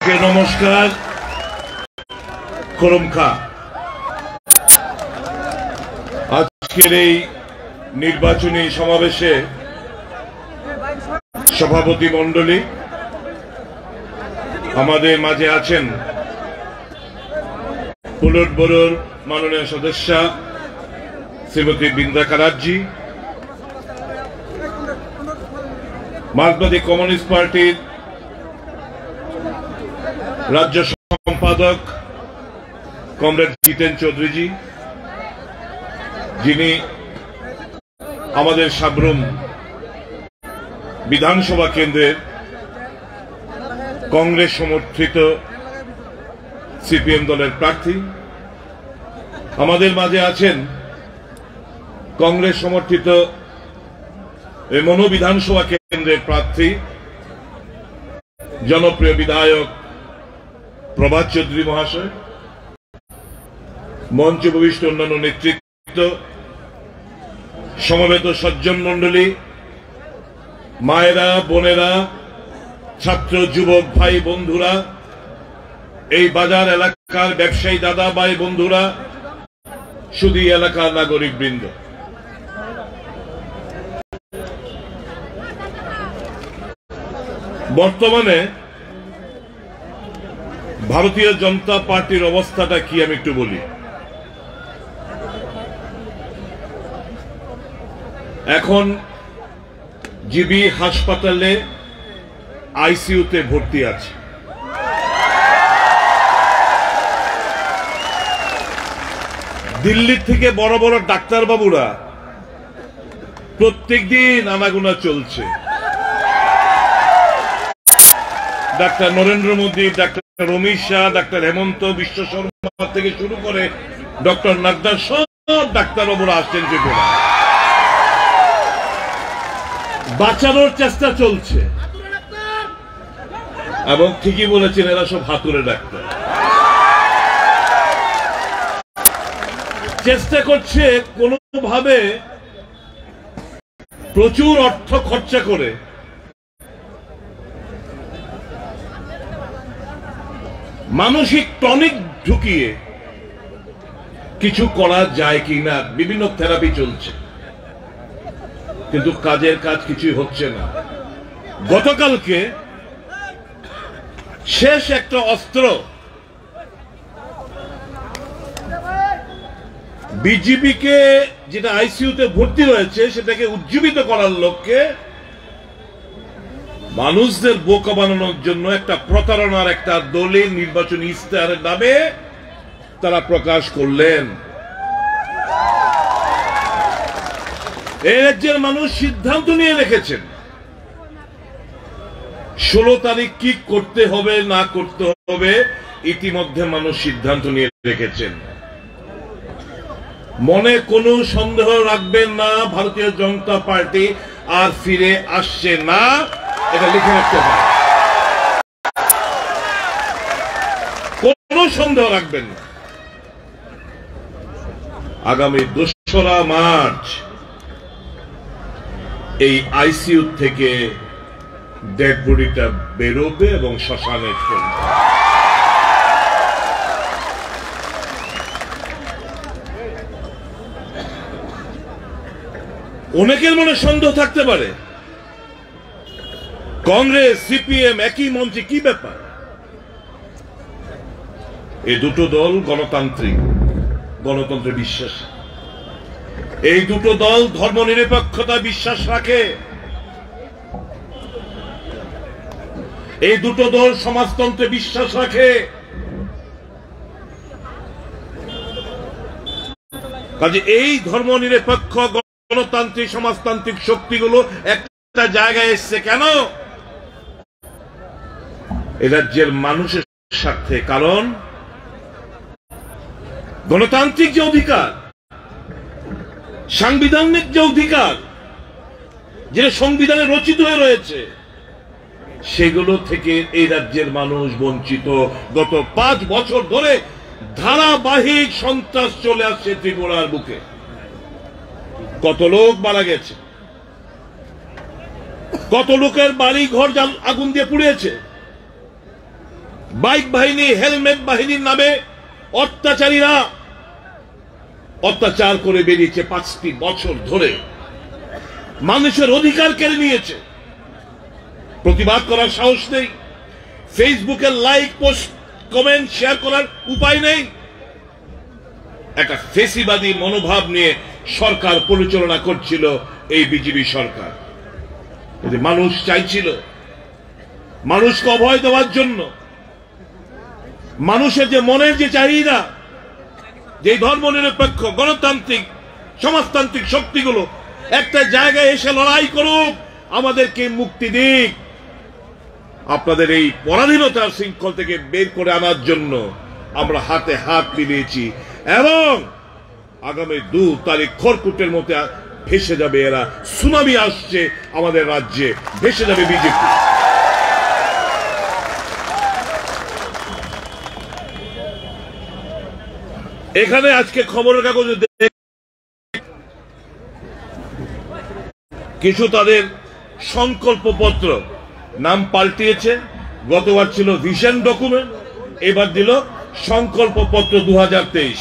নমস্কার। করমখা আজকের এই নির্বাচনী সমাবেশে সভাপতি মণ্ডলী আমাদের মাঝে আছেন পুলট ব্যুরোর মাননীয় সদস্যা শ্রীমতী বৃন্দা কারাজ্জি, মার্কসবাদী কমিউনিস্ট পার্টির রাজ্য সম্পাদক কমরেড জিতেন চৌধুরীজি, যিনি আমাদের সাবরুম বিধানসভা কেন্দ্রের কংগ্রেস সমর্থিত সিপিএম দলের প্রার্থী। আমাদের মাঝে আছেন কংগ্রেস সমর্থিত মনো বিধানসভা কেন্দ্রের প্রার্থী জনপ্রিয় বিধায়ক প্রভাত চৌধুরী মহাশয়, মঞ্চ উপবিষ্ট অন্যান্য নেতৃত্ব, সমবেত সজ্জন মণ্ডলী, মায়েরা, বোনেরা, ছাত্র যুবক ভাই বন্ধুরা, এই বাজার এলাকার ব্যবসায়ী দাদা ভাই বন্ধুরা, শুধু এলাকার নাগরিক বৃন্দ, বর্তমানে ভারতীয় জনতা পার্টির অবস্থাটা কি আমি একটু বলি। এখন জিবি হাসপাতালে আইসিইউতে ভর্তি আছে। দিল্লি থেকে বড় বড় ডাক্তারবাবুরা প্রত্যেকদিন আনাগোনা চলছে। Doctor Narendra Modi, doctor Amit Shah, doctor Himanta Biswa Sarma থেকে শুরু করে ডক্টর নাড্ডা, সব ডাক্তারবাবুরা আসছেন ত্রিপুরা। বাঁচানোর চেষ্টা চলছে এবং ঠিকই বলেছেন, এরা সব হাতুড়ে ডাক্তার। চেষ্টা করছে কোনোভাবে প্রচুর অর্থ খরচা করে মানসিক টনিক ঢুকিয়ে কিছু করা যায় কিনা, বিভিন্ন থেরাপি চলছে, কিন্তু কাজের কাজ কিছুই হচ্ছে না। গতকালকে শেষ একটা অস্ত্র বিজেপিকে, যেটা আইসিইউতে ভর্তি হয়েছে, সেটাকে উজ্জীবিত করার লক্ষ্যে মানুষদের বোকা বানানোর জন্য একটা প্রতারণার একটা দলিল নির্বাচনী ইশতেহারের নামে তারা প্রকাশ করলেন। এই রাজ্যের মানুষ সিদ্ধান্ত নিয়ে রেখেছেন 16 তারিখ কি করতে হবে না করতে হবে, ইতিমধ্যে মানুষ সিদ্ধান্ত নিয়ে রেখেছেন। মনে কোনো সন্দেহ রাখবেন না, ভারতীয় জনতা পার্টি আর ফিরে আসছে না, এটা লিখে রাখতে পারে, কোনো সন্দেহ রাখবেন না। আগামী 2রা মার্চ এই আইসিইউ থেকে ডেড বডিটা বেরোবে এবং শ্মশানে চলবে। অনেকের মনে সন্দেহ থাকতে পারে, কংগ্রেস সিপিএম একই মঞ্চে, কি ব্যাপার? এই দুটো দল গণতন্ত্রে বিশ্বাস, এই দুটো দল ধর্মনিরপেক্ষতা বিশ্বাস রাখে, এই দুটো দল সমাজতন্ত্রে বিশ্বাস রাখে। কাজে এই ধর্মনিরপেক্ষ গণতান্ত্রিক সমাজতান্ত্রিক শক্তিগুলো একটা জায়গায় এসছে কেন? এ রাজ্যের মানুষের স্বার্থে। কারণ গণতান্ত্রিক যে অধিকার, সাংবিধানিক যে অধিকার, যেটা সংবিধানে রচিত হয়ে রয়েছে, সেগুলো থেকে এই রাজ্যের মানুষ বঞ্চিত। গত 5 বছর ধরে ধারাবাহিক সন্ত্রাস চলে আসছে ত্রিপুরার বুকে। কত লোক মারা গেছে, কত লোকের বাড়ি ঘর আগুন দিয়ে পুড়িয়েছে, বাইক বাহিনী, হেলমেট বাহিনীর নামে অত্যাচারীরা অত্যাচার করে বেরিয়েছে 5টি বছর ধরে, মানুষের অধিকার কেড়ে নিয়েছে। প্রতিবাদ করার সাহস নেই, ফেসবুকে লাইক, পোস্ট, কমেন্ট, শেয়ার করার উপায় নেই। একটা ফেসিবাদী মনোভাব নিয়ে সরকার পরিচালনা করছিল এই বিজেপি সরকার। মানুষ চাইছিল মানুষকে অভয় দেওয়ার জন্য, মানুষের যে মনের যে চাহিদা, যে ধর্মনিরপেক্ষ গণতান্ত্রিক সমাজতান্ত্রিক শক্তিগুলো একটা জায়গায় এসে লড়াই করুক, আমাদেরকে মুক্তি দিক, আপনাদের এই পরাধীনতার শৃঙ্খল থেকে বের করে আনার জন্য আমরা হাতে হাত মিলিয়েছি। এবং আগামী 2 তারিখ খড়কুটের মধ্যে ভেসে যাবে এরা, সুনামি আসছে আমাদের রাজ্যে, ভেসে যাবে বিজেপি। এখানে আজকে খবরের কাগজে কিছু তাদের সংকল্পপত্র নাম পাল্টিয়েছে। গতবার ছিল ভিশন ডকুমেন্ট, এবার দিল সংকল্পপত্র 2023।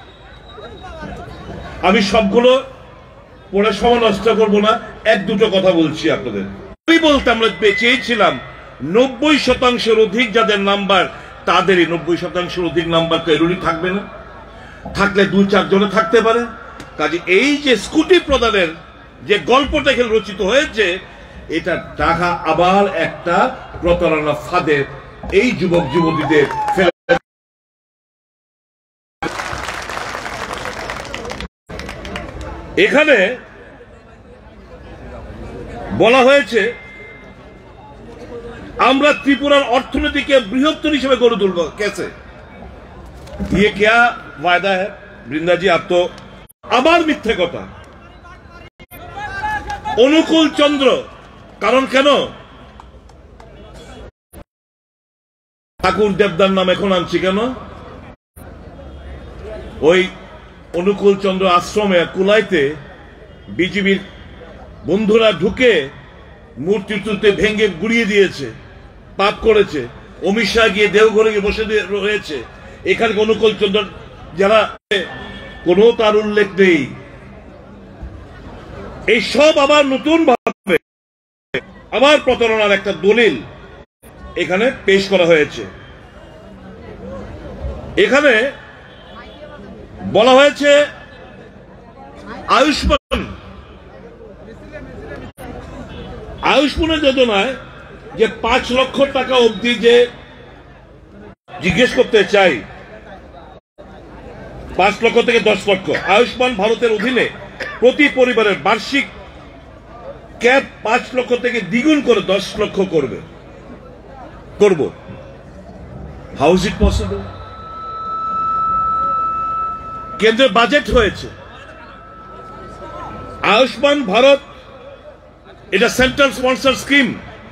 আমি সবগুলো পড়ে সময় নষ্ট করবো না, 1-2টো কথা বলছি আপনাদের। আমি বলতে আমরা চেয়েছিলাম 90% অধিক যাদের নাম্বার, তাদেরই 90% অধিক নাম্বার তো এরুলি থাকবে না, থাকলে 2-4 জনে থাকতে পারে। কাজে এই যে স্কুটি প্রদানের যে গল্পটা এখানে রচিত হয়েছে, এটা টাকা আবার একটা প্রতারণা ফাঁদে এই যুবক যুবতীদের ফেলে। এখানে বলা হয়েছে আমরা ত্রিপুরার অর্থনীতিকে বৃহত্তর হিসেবে গড়ে তুলব। कैसे? ये क्या वायदा है বৃন্দা জি? आप तो আবার মিথ্যে কথা। অনুকূল চন্দ্র, কারণ কেন? ঠাকুর দেবদার নাম এখন আনছি কেন? ওই অনুকূল চন্দ্র আশ্রমে কুলাইতে বিজেপির বন্ধুরা ঢুকে মূর্তি টুর্তি ভেঙে গুড়িয়ে দিয়েছে, পাপ করেছে। অমিত শাহ গিয়ে দেওঘরে গিয়ে বসে রয়েছে। এখানে অনুকূল চন্দ্র যারা, কোনো তার উল্লেখ নেই। এই সব আবার নতুন ভাবে আবার প্রতারণার একটা দলিল এখানে পেশ করা হয়েছে। এখানে বলা হয়েছে আয়ুষ্মানের যোজনায় যে 5 লক্ষ টাকা অবধি যে জিজ্ঞেস করতে চাই, 5 লক্ষ থেকে 10 লক্ষ, আয়ুষ্মান ভারতের অধীনে প্রতি পরিবারের বার্ষিক ক্যাপ 5 লক্ষ থেকে দ্বিগুণ করে 10 লক্ষ করব। How is it possible? কেন্দ্রের বাজেট হয়েছে, আয়ুষ্মান ভারত এটা সেंट्रल स्पॉन्सर स्कीम,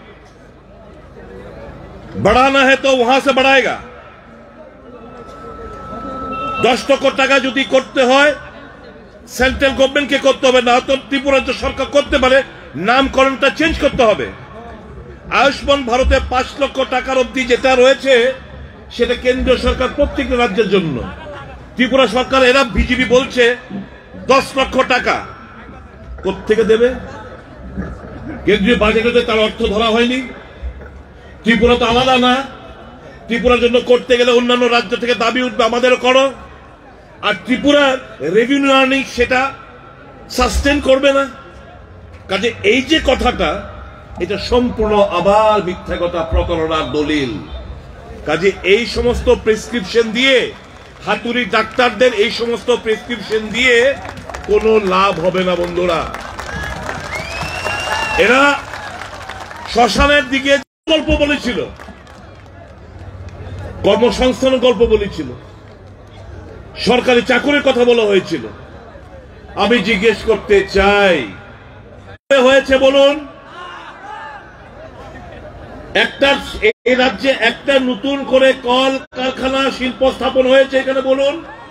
बढ़ाना है तो वहां से बढ़ाएगा। 10 লক্ষ টাকা যদি করতে হয় সেন্ট্রাল গভর্নমেন্টকে করতে হবে, না তো ত্রিপুরা রাজ্য সরকার করতে পারে, নামকরণটা চেঞ্জ করতে হবে। আয়ুষ্মান ভারতে 5 লক্ষ টাকার অবধি যেটা রয়েছে সেটা কেন্দ্রীয় সরকার প্রত্যেক রাজ্যের জন্য। ত্রিপুরা সরকার এরা বিজেপি বলছে 10 লক্ষ টাকা কোত্থেকে দেবে? কেন্দ্রীয় বাজেটে তার অর্থ ধরা হয়নি। ত্রিপুরা তো আলাদা না, ত্রিপুরার জন্য করতে গেলে অন্যান্য রাজ্য থেকে দাবি উঠবে আমাদেরও করো, আর ত্রিপুরার রেভিনিউ আর্নিং সেটা সাস্টেন করবে না। কাজে এই যে কথাটা, এটা সম্পূর্ণ আবার মিথ্যা কথা, প্রতারণার দলিল। কাজে এই সমস্ত প্রেসক্রিপশন দিয়ে, হাতুড়ি ডাক্তারদের এই সমস্ত প্রেসক্রিপশন দিয়ে কোনো লাভ হবে না বন্ধুরা। এরা শ্মশানের দিকে গল্প বলেছিল, কর্মসংস্থানের গল্প বলেছিল, সরকারি চাকরির কথা বলা হয়েছিল। আমি জিজ্ঞেস করতে চাই, হয়েছে বলুন? একটা এই রাজ্যে একটা নতুন করে কল কারখানা শিল্প স্থাপন হয়েছে এখানে বলুন?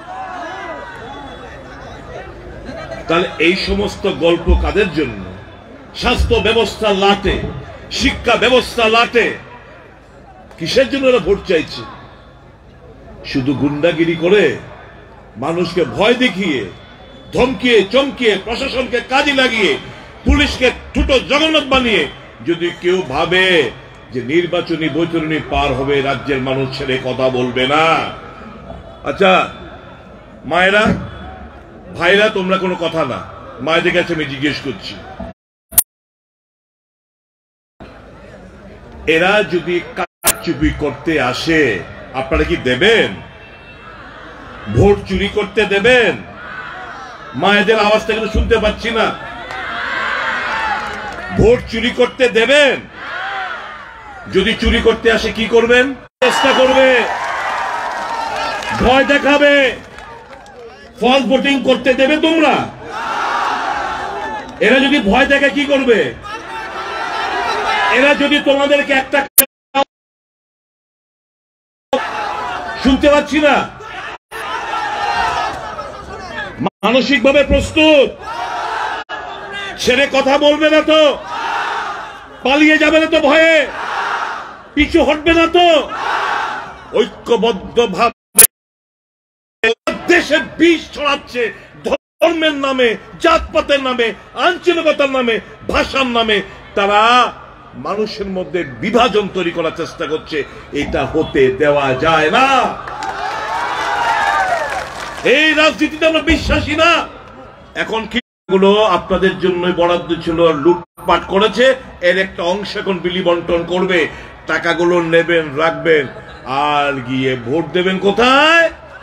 তাহলে এই সমস্ত গল্প কাদের জন্য? স্বাস্থ্য ব্যবস্থা লাটে, শিক্ষা ব্যবস্থা লাটে, কিসের জন্য ওরা ভোট চাইছে? শুধু গুন্ডাগিরি করে, মানুষকে ভয় দেখিয়ে, ধমকিয়ে চমকিয়ে, প্রশাসনকে কাজে লাগিয়ে, পুলিশকে ছোট জগন্নাথ বানিয়ে যদি কেউ ভাবে যে নির্বাচনী বৈতরণী পার হবে, রাজ্যের মানুষ ছেড়ে কথা বলবে না। আচ্ছা মায়েরা, ভাইরা, তোমরা কোনো কথা না, মায়েদের কাছে আমি জিজ্ঞেস করছি, এরা যদি কারচুপি করতে আসে আপনারা কি দেবেন? ভোট চুরি করতে দেবেন? মায়েদের আওয়াজটা কিন্তু শুনতে পাচ্ছি না। ভোট চুরি করতে দেবেন? যদি চুরি করতে আসে কি করবেন? চেষ্টা করবে, ভয় দেখাবে, ফলস ভোটিং করতে দেবে তোমরা? এরা যদি ভয় দেখে কি করবে? এরা যদি তোমাদেরকে একটা, শুনতে পাচ্ছি না, মানসিকভাবে প্রস্তুত? ছেড়ে কথা বলবে না তো? পালিয়ে যাবে না তো? ভয়ে পিছু হটবে না তো? ঐক্যবদ্ধ ভাবে দেশে বিষ ছড়াচ্ছে, ধর্মের নামে, জাতপাতের নামে, আঞ্চলিকতার নামে, ভাষার নামে তারা মানুষের মধ্যে বিভাজন তৈরি করার চেষ্টা করছে। এটা হতে দেওয়া যায় না। এই রাজনীতিতে আমরা বিশ্বাসী না। এখন কি গুলো আপনাদের জন্য বরাদ্দ ছিল, লুটপাট করেছে, এর একটা অংশ এখন বিলি বন্টন করবে, টাকাগুলো নেবেন, রাখবেন, আর গিয়ে ভোট দেবেন কোথায়?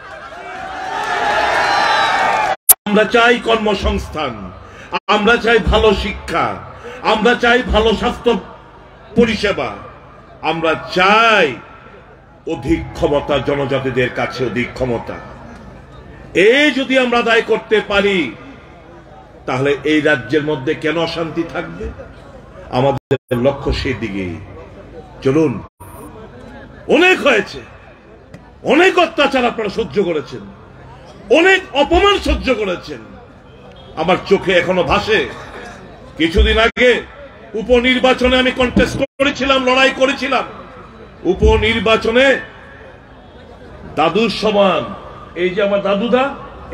আমরা চাই কর্মসংস্থান, আমরা চাই ভালো শিক্ষা, আমরা চাই ভালো স্বাস্থ্য পরিষেবা, আমরা চাই অধিক ক্ষমতা, জনজাতিদের কাছে অধিক ক্ষমতা। এই যদি আমরা আদায় করতে পারি তাহলে এই রাজ্যের মধ্যে কেন অশান্তি থাকবে? আমাদের লক্ষ্য সেই দিকেই। চলুন, অনেক হয়েছে, অনেক অত্যাচার আপনারা সহ্য করেছেন, অনেক অপমান সহ্য করেছেন। আমার চোখে এখনো ভাসে, কিছুদিন আগে উপনির্বাচনে আমি কন্টেস্ট করেছিলাম, লড়াই করেছিলাম। উপনির্বাচনে দাদুর সমান, এই যে আমার দাদুদা,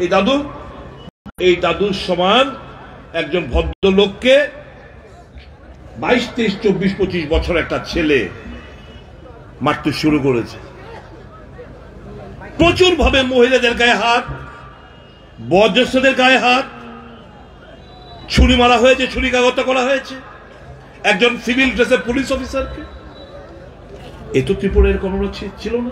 এই দাদুর সমান একজন ভদ্রলোককে 22, 23, 24, 25 বছর একটা ছেলে মারতে শুরু করেছে। প্রচুর ভাবে মহিলাদের গায়ে হাত, বয়োজ্যেষ্ঠদের গায়ে হাত, ছুরি মারা হয়েছে, ছুরিকাঘাত করা হয়েছে একজন সিভিল ড্রেসের পুলিশ অফিসারকে। এ তো ত্রিপুরার কোনো ছিল না।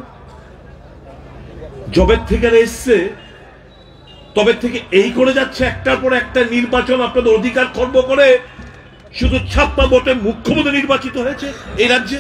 জবের থেকে এসছে, তবে থেকে এই করে যাচ্ছে, একটার পর একটা নির্বাচন আপনাদের অধিকার খর্ব করে শুধু 56 ভোটে মুখ্যমন্ত্রী নির্বাচিত হয়েছে এই রাজ্যে।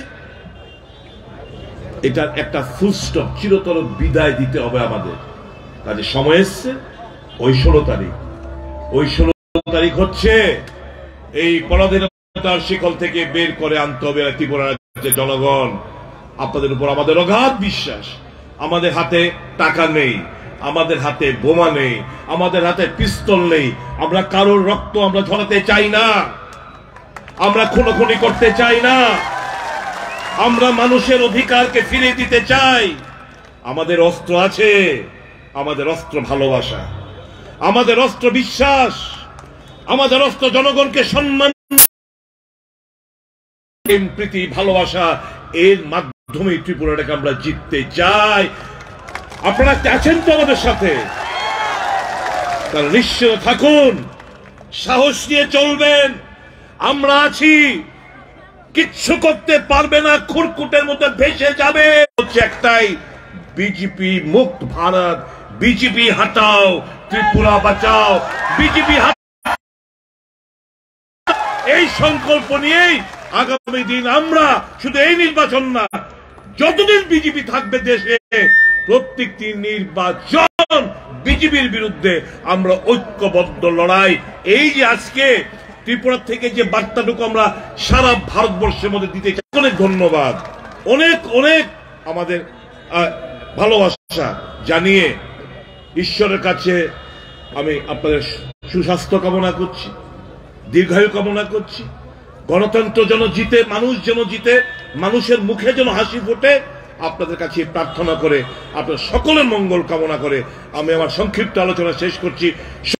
এটার একটা ফুল স্টপ, চিরতর বিদায় দিতে হবে আমাদের। কাজে সময় এসছে, ওই 16 তারিখ হচ্ছে এই পরাধীনতার শিকল থেকে বের করে আনতে হবে ত্রিপুরা রাজ্যের জনগণ। আপনাদের উপর আমাদের অগাধ বিশ্বাস। আমাদের হাতে টাকা নেই, আমাদের হাতে বোমা নেই, আমাদের হাতে পিস্তল নেই, আমরা কারোর রক্ত আমরা ঝরাতে চাই না, আমরা খুনোখুনি করতে চাই না, আমরা মানুষের অধিকারকে ফিরিয়ে দিতে চাই। আমাদের অস্ত্র আছে, আমাদের অস্ত্র ভালোবাসা, আমাদের অস্ত্র বিশ্বাস, আমাদের অস্ত্র জনগণকে সম্মান, প্রীতি, ভালোবাসা। এর মাধ্যমে ত্রিপুরাটাকে আমরা জিততে চাই। আপনারা আছেন তো আমাদের সাথে? তাহলে নিশ্চিত থাকুন, সাহস নিয়ে চলবেন, আমরা আছি। কিচ্ছু করতে পারবে না, খুরকুটের মতো ভেসে যাবে। হচ্ছে একটাই, বিজেপি মুক্ত ভারত, বিজেপি হটাও, ত্রিপুরা বাঁচাও, বিজেপি এই সংকল্প নিয়েই আগামী দিন আমরা শুধু এই নির্বাচন না, যতদিন বিজেপি থাকবে দেশে, প্রত্যেকটি নির্বাচন বিজেপির বিরুদ্ধে আমরা ঐক্যবদ্ধ লড়াই। এই যে আজকে ত্রিপুরা থেকে যে বার্তাটুকু আমরা সারা ভারতবর্ষের মধ্যে দিতে চাই, অনেক ধন্যবাদ, অনেক অনেক আমাদের ভালোবাসা জানিয়ে ঈশ্বরের কাছে আমি আপনাদের সুস্বাস্থ্য কামনা করছি, দীর্ঘায়ু কামনা করছি। গণতন্ত্র যেন জিতে, মানুষ যেন জিতে, মানুষের মুখে যেন হাসি ফোটে, আপনাদের কাছে প্রার্থনা করে, আপনার সকলের মঙ্গল কামনা করে আমি আমার সংক্ষিপ্ত আলোচনা শেষ করছি।